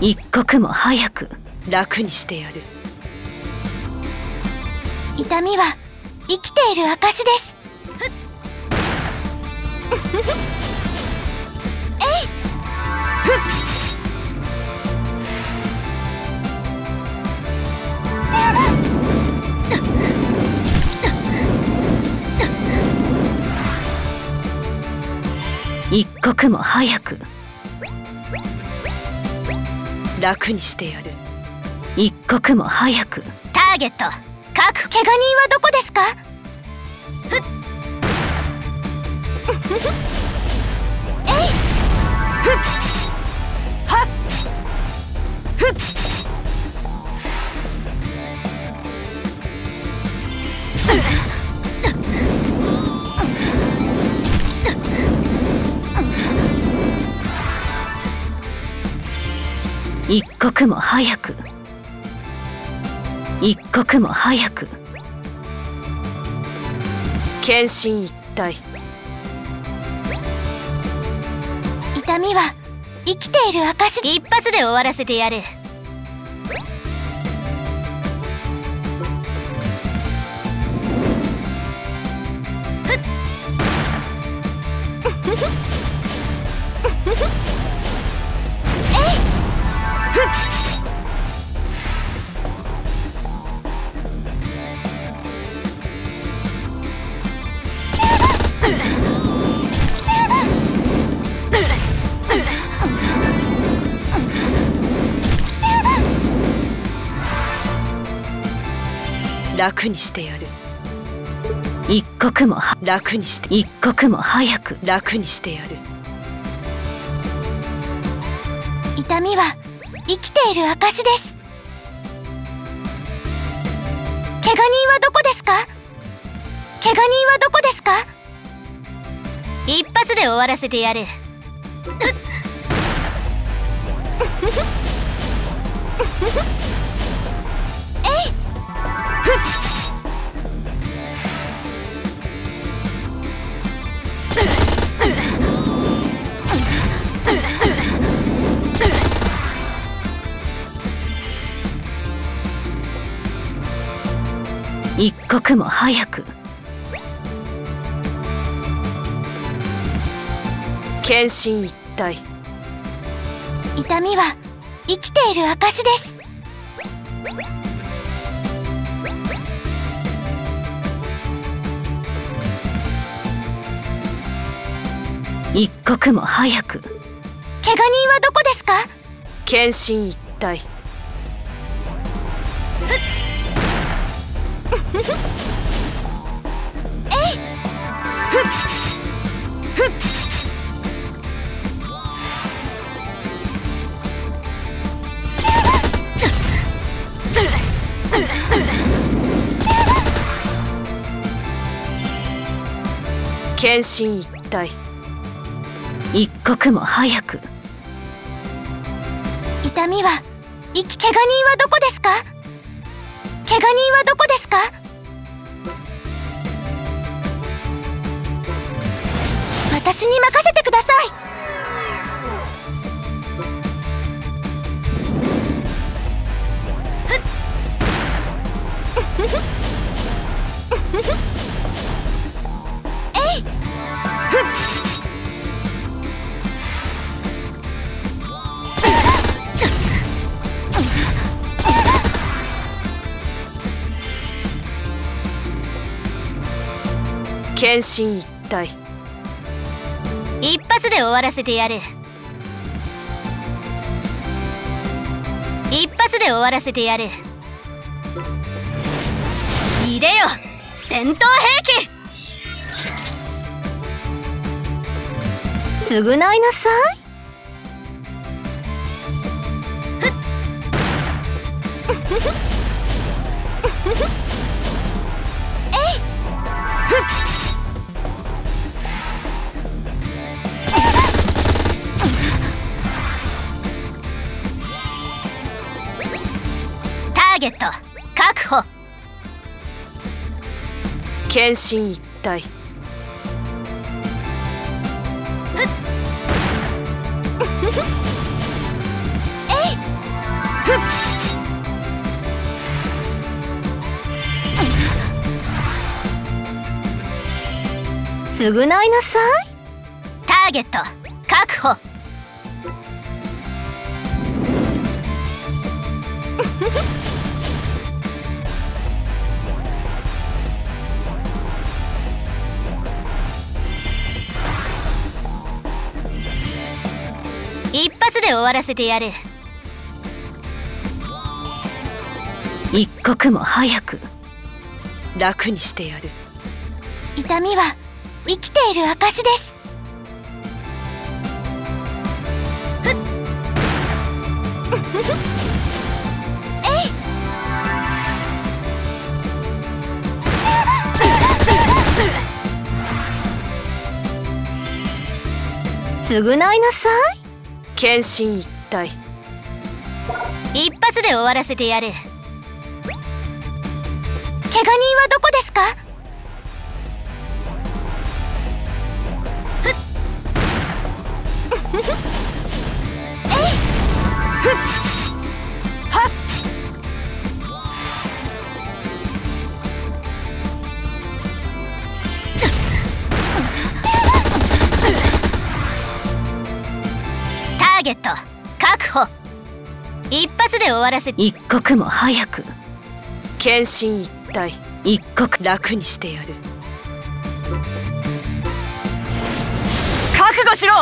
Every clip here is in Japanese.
一刻も早く楽にしてやる。 痛みは生きている証です。えい。 一刻も早く楽にしてやる。 一刻も早くターゲット確保。怪我人はどこですか？えい。 はっふっ。 一刻も早く一刻も早く献身一体。 痛みは生きている証。 一発で終わらせてやる。 楽にしてやる。 一刻も楽にして。 一刻も早く楽にしてやる。 痛みは生きている証です。怪我人はどこですか？怪我人はどこですか？ 一発で終わらせてやる。 えい。 一刻も早く献身一体。 痛みは生きている証です。 一刻も早く怪我人はどこですか？ 献身一体。 えい。 献身一体。 一刻も早く痛みは怪我人はどこですか？怪我人はどこですか？私に任せてください。えい。 献身一体。 一発で終わらせてやる。一発で終わらせてやる。いでよ戦闘兵器。償いなさい。 えい。 ターゲット確保。 献身一体。 えい。 償いなさい。 ターゲット確保。一発で終わらせてやる。 一刻も早く。 楽にしてやる。 痛みは生きている証です。えい。償いなさい。 献身一体。 一発で終わらせてやる。 怪我人はどこですか？ ターゲット確保。一発で終わらせて。 一刻も早く。 献身一体。 一刻。 楽にしてやる。覚悟しろ。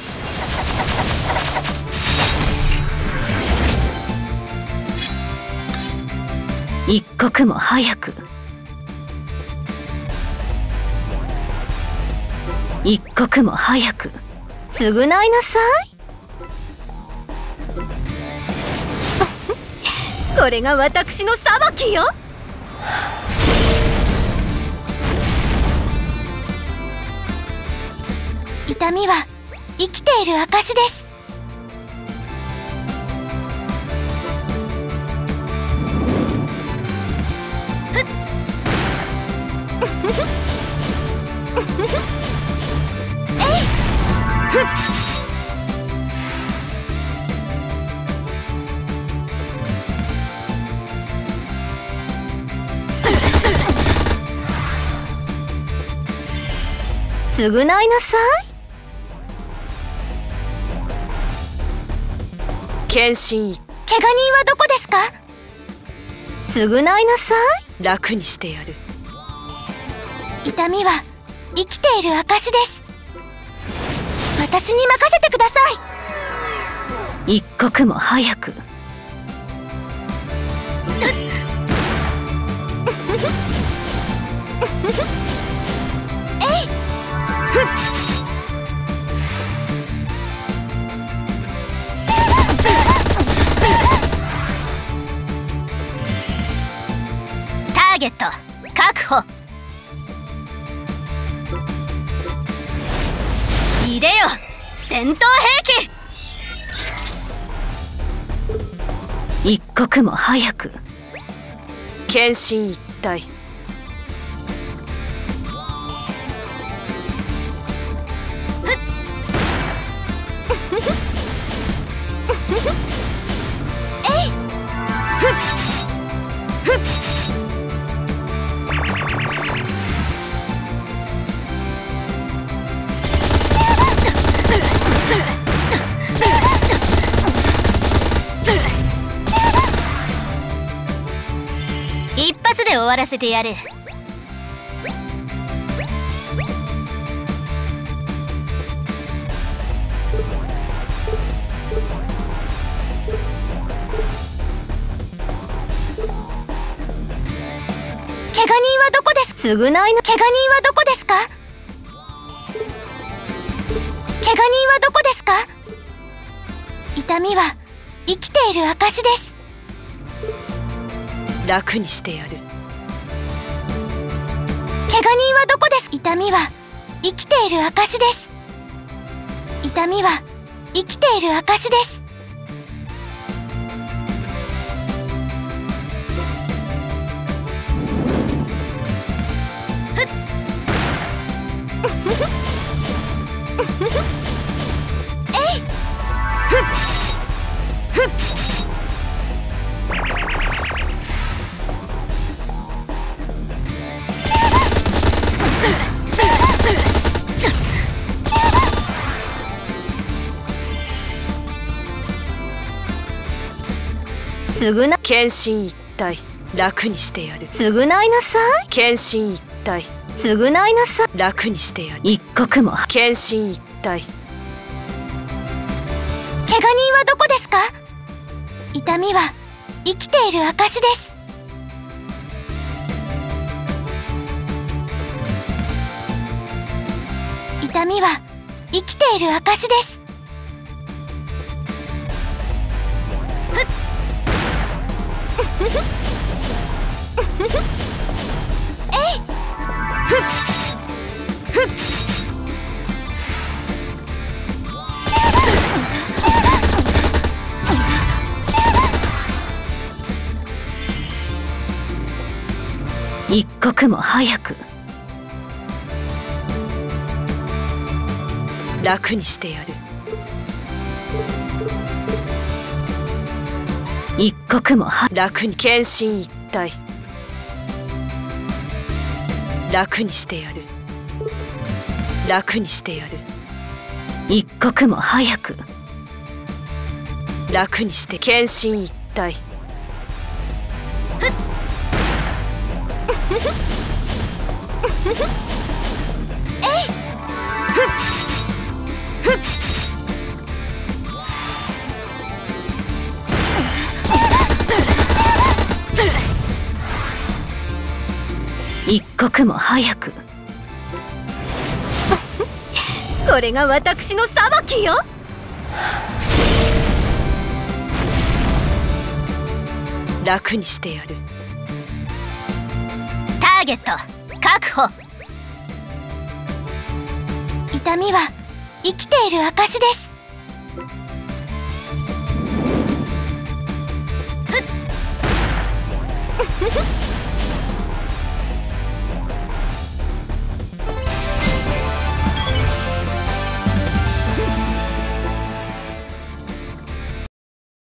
一刻も早く。一刻も早く。償いなさい。これが私の裁きよ。痛みは生きている証です。償いなさい。 献身一。 怪我人はどこですか？償いなさい。 楽にしてやる。 痛みは生きている証です。私に任せてください。一刻も早く。えい。 ターゲット確保。いでよ戦闘兵器。 一刻も早く。 献身一体。 一発で終わらせてやる。 怪我人はどこです？償いの。怪我人はどこですか？怪我人はどこですか？痛みは生きている証です。 楽にしてやる。 怪我人はどこです？痛みは生きている証です。痛みは生きている証です。えい。 償献身一体楽にしてやる。 償いなさい。 献身一体償いなさい。 楽にしてやる。 一刻も。 献身一体。 怪我人はどこですか？痛みは生きている証です。痛みは生きている証です。えい。一刻も早く。 楽にしてやる。 一刻も楽に。献身一体楽にしてやる。楽にしてやる。 一刻も早く。 楽にして。献身一体。 えい。一刻も早く。これが私の裁きよ。 楽にしてやる。 ターゲット確保。 痛みは生きている証です。